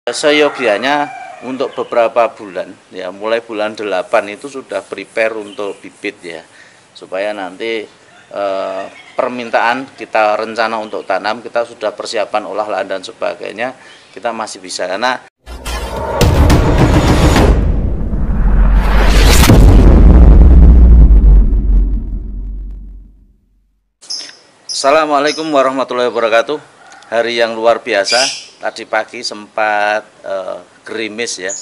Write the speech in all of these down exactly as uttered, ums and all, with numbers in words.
Seyogianya untuk beberapa bulan ya, mulai bulan delapan itu sudah prepare untuk bibit ya, supaya nanti eh, permintaan kita rencana untuk tanam, kita sudah persiapan olah lahan dan sebagainya, kita masih bisa. Karena Assalamualaikum warahmatullahi wabarakatuh. Hari yang luar biasa. Tadi pagi sempat uh, gerimis ya.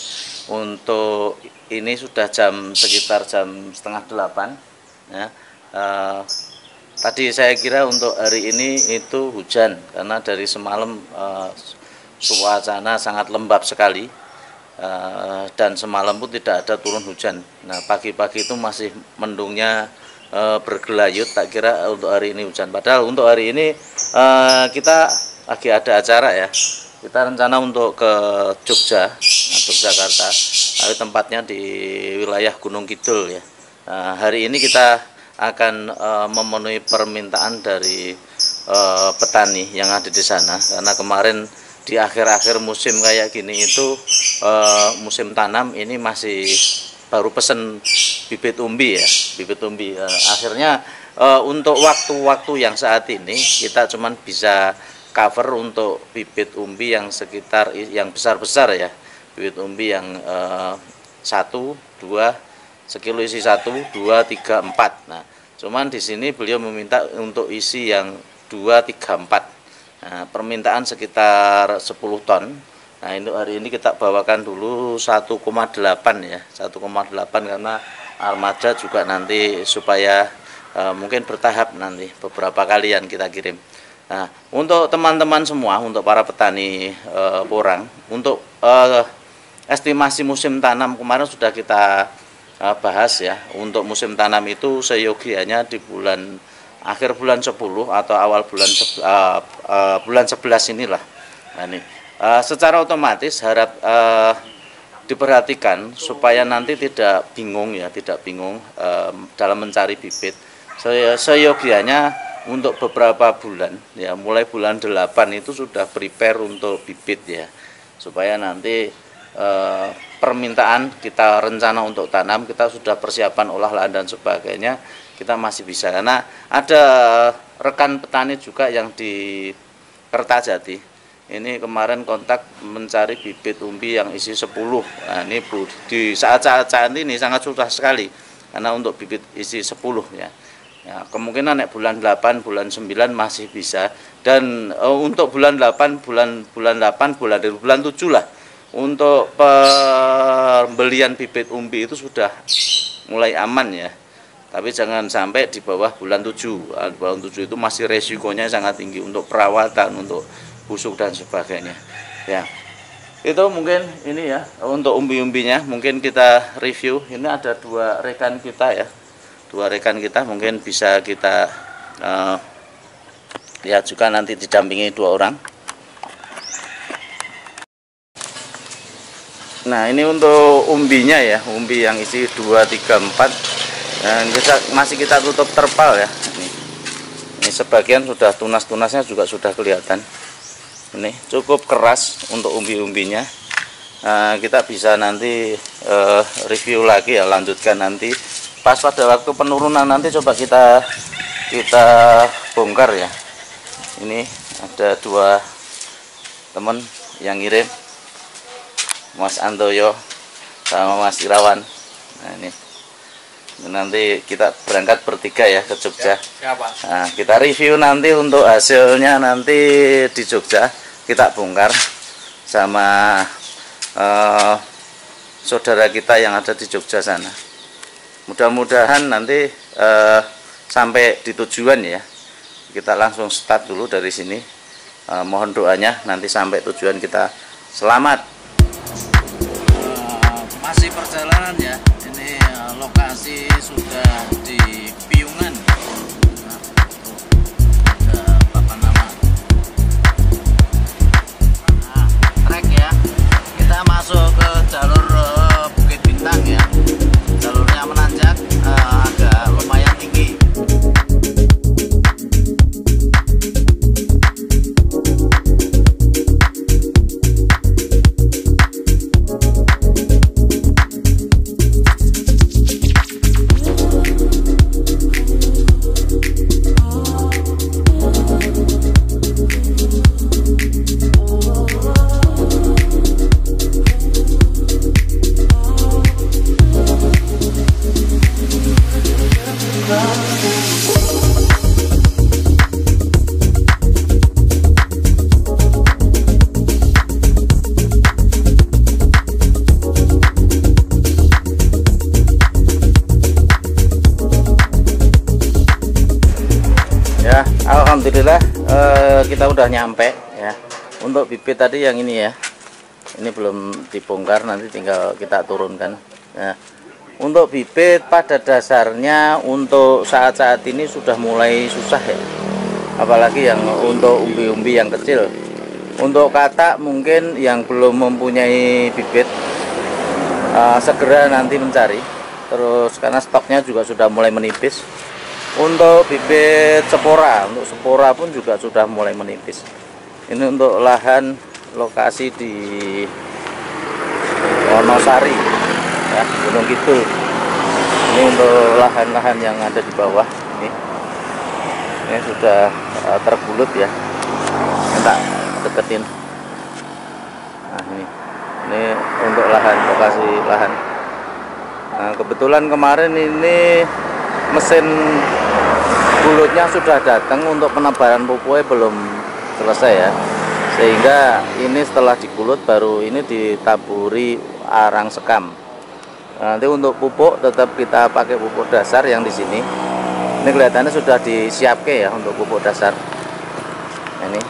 Untuk ini sudah jam sekitar jam setengah delapan. Ya. Uh, tadi saya kira untuk hari ini itu hujan karena dari semalam uh, suasana sangat lembab sekali. Uh, dan semalam pun tidak ada turun hujan. Nah pagi-pagi itu masih mendungnya E, bergelayut, tak kira untuk hari ini hujan. Padahal untuk hari ini e, kita lagi ada acara ya. Kita rencana untuk ke Jogja, nah, Yogyakarta, tapi tempatnya di wilayah Gunung Kidul ya. E, hari ini kita akan e, memenuhi permintaan dari e, petani yang ada di sana. Karena kemarin di akhir-akhir musim kayak gini itu e, musim tanam ini masih baru pesen bibit umbi ya, bibit umbi. E, akhirnya e, untuk waktu-waktu yang saat ini kita cuman bisa cover untuk bibit umbi yang sekitar yang besar-besar ya, bibit umbi yang e, satu, dua, sekilo isi satu, dua, tiga, empat. Nah, cuman di sini beliau meminta untuk isi yang dua, tiga, empat. Nah, permintaan sekitar sepuluh ton. Nah, ini hari ini kita bawakan dulu satu koma delapan ya, satu koma delapan karena armada juga nanti supaya e, mungkin bertahap nanti beberapa kalian kita kirim. Nah, untuk teman-teman semua, untuk para petani e, porang, untuk e, estimasi musim tanam kemarin sudah kita e, bahas ya. Untuk musim tanam itu seyogianya di bulan akhir bulan sepuluh atau awal bulan e, e, bulan sebelas inilah. Nah, ini Uh, secara otomatis harap uh, diperhatikan supaya nanti tidak bingung ya, tidak bingung uh, dalam mencari bibit. Se seyogianya untuk beberapa bulan ya, mulai bulan delapan itu sudah prepare untuk bibit ya, supaya nanti uh, permintaan kita rencana untuk tanam, kita sudah persiapan olah lahan dan sebagainya, kita masih bisa. Karena ada rekan petani juga yang di Kertajati ini kemarin kontak mencari bibit umbi yang isi sepuluh. Nah, ini Bu, di saat-saat saat ini sangat susah sekali karena untuk bibit isi sepuluh ya. Ya, kemungkinan naik bulan delapan, bulan sembilan masih bisa, dan uh, untuk bulan delapan, bulan bulan delapan, bulan bulan tujuh lah. Untuk pembelian bibit umbi itu sudah mulai aman ya. Tapi jangan sampai di bawah bulan tujuh. Nah, bulan tujuh itu masih resikonya sangat tinggi untuk perawatan, untuk busuk dan sebagainya ya. Itu mungkin ini ya untuk umbi-umbinya, mungkin kita review. Ini ada dua rekan kita ya, dua rekan kita mungkin bisa kita uh, lihat juga, nanti didampingi dua orang. Nah, ini untuk umbinya ya, umbi yang isi dua, tiga, empat, dan kita, masih kita tutup terpal ya. Ini, ini sebagian sudah tunas-tunasnya juga sudah kelihatan. Ini cukup keras untuk umbi-umbinya. Nah, kita bisa nanti uh, review lagi ya, lanjutkan nanti pas pada waktu penurunan nanti coba kita kita bongkar ya. Ini ada dua teman yang ngirim, Mas Antoyo sama Mas Irawan. Nah, ini nanti kita berangkat bertiga ya ke Jogja. Nah, kita review nanti untuk hasilnya nanti di Jogja, kita bongkar sama uh, saudara kita yang ada di Jogja sana. Mudah-mudahan nanti uh, sampai di tujuan ya. Kita langsung start dulu dari sini. Uh, mohon doanya nanti sampai tujuan kita selamat. Uh, masih perjalanan ya. Ini uh, lokasi sudah di Piungan. Nah, ada papan nama. Nah, trek ya. Kita masuk ke jalur uh, Bukit Bintang ya. Jalurnya menanjak, uh, agak lumayan tinggi. kita udah nyampe ya. Untuk bibit tadi yang ini ya, ini belum dibongkar, nanti tinggal kita turunkan. Nah, untuk bibit pada dasarnya untuk saat-saat ini sudah mulai susah ya, apalagi yang untuk umbi-umbi yang kecil. Untuk katak mungkin yang belum mempunyai bibit uh, segera nanti mencari, terus karena stoknya juga sudah mulai menipis. Untuk bibit spora, untuk spora pun juga sudah mulai menipis. Ini untuk lahan lokasi di Wonosari ya, Gunung Kidul. Ini untuk lahan-lahan yang ada di bawah ini, ini sudah uh, terbulut ya. Minta deketin. Nah ini, ini untuk lahan, lokasi lahan. Nah kebetulan kemarin ini mesin bulutnya sudah datang, untuk penebaran pupuknya belum selesai ya, sehingga ini setelah dibulut baru ini ditaburi arang sekam. Nanti untuk pupuk tetap kita pakai pupuk dasar yang di sini. Ini kelihatannya sudah disiapkan ya untuk pupuk dasar. Ini,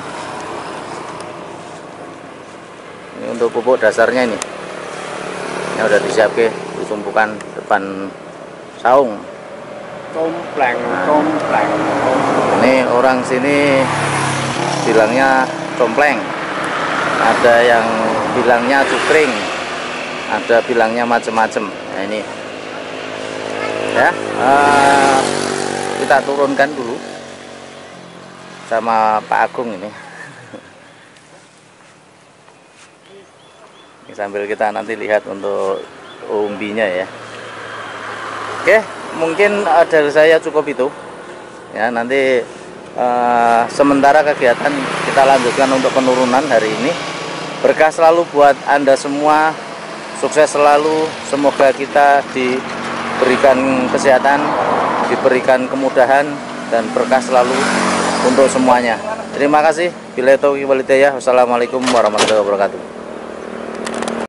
ini untuk pupuk dasarnya ini, ini udah disiapkan, ditumpukan depan saung. Tompleng, tompleng. Ini orang sini bilangnya compleng, ada yang bilangnya cukring, ada bilangnya macem-macem. Nah ini ya, uh, kita turunkan dulu sama Pak Agung ini. Ini sambil kita nanti lihat untuk umbinya ya. Oke, mungkin uh, dari saya cukup itu ya. Nanti Uh, sementara kegiatan kita lanjutkan untuk penurunan hari ini. Berkah selalu buat Anda semua, sukses selalu, semoga kita diberikan kesehatan, diberikan kemudahan dan berkah selalu untuk semuanya. Terima kasih. Billahi taufiq wal hidayah. Wassalamualaikum warahmatullahi wabarakatuh.